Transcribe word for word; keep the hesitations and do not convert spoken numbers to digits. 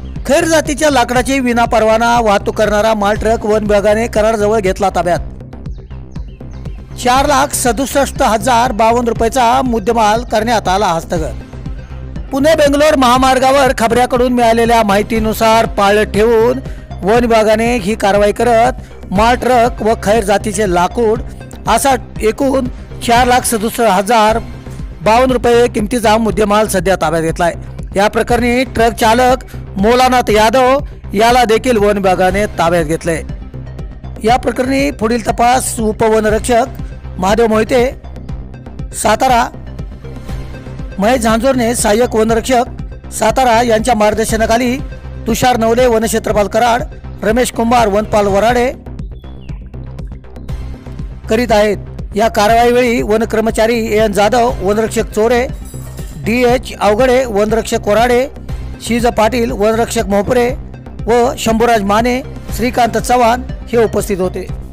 खैर जातीच्या लाकडाची विनापरवाना वाहतूक करणारा माल ट्रक वन विभागाने कराडजवळ घेतला ताब्यात। चार लाख सदुसष्ट हजार बावन्न रुपयाचा मुद्देमाल करण्यात आला हस्तगत। पुणे बेंगलोर महामार्गावर खबऱ्याकडून मिळालेल्या माहितीनुसार पाळत ठेवून वन विभागाने ही कारवाई करत माल ट्रक व खैर जातीचे लाकूड असा एकूण चार लाख सदुसष्ट हजार बावन्न रुपये किमतीचा मुद्देमाल सध्या ताब्यात घेतलाय। या प्रकरणी ट्रक चालक मोलानाथ यादव याला देखील वन विभागाने ताब्यात घेतले। या प्रकरणी पुढील तपास उपवनरक्षक महादेव मोहिते सातारा, महेश झांजोरने सहाय्यक वनरक्षक सातारा यांच्या मार्गदर्शनाखाली तुषार नवले वनक्षेत्रपाल कराड, रमेश कुंभार वनपाल वराडे करीत आहेत। या कारवाईवेळी वन कर्मचारी एन जाधव, वनरक्षक चोरे, डी एच अवघडे, वनरक्षक वराडे, शिज पाटील, वनरक्षक मोहपरे व शंभूराज माने, श्रीकांत चव्हाण हे उपस्थित होते।